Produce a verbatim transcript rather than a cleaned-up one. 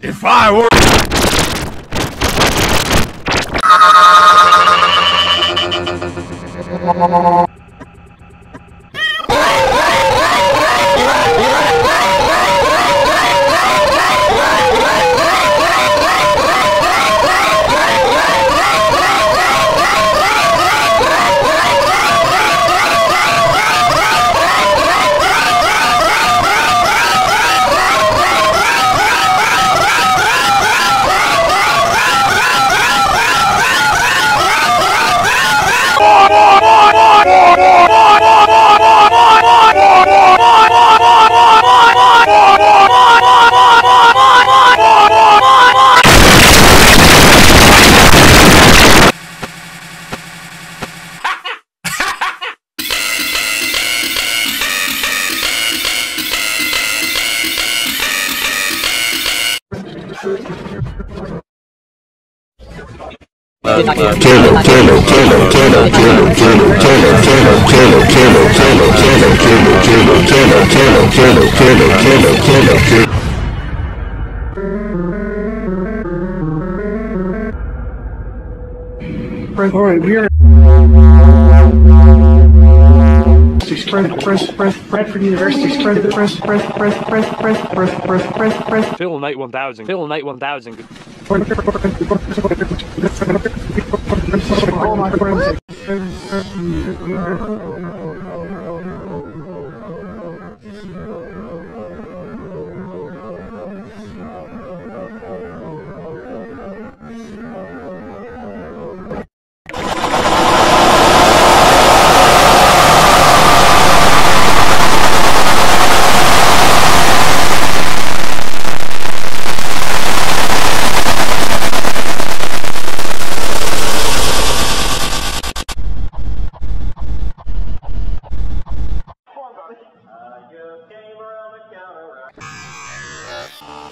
If I were... Alright, we are press press Bradford University press press press press press press press press press press Phil Knight one thousand. Phil Knight one thousand. Oh my friends. Uh, you came around the counter.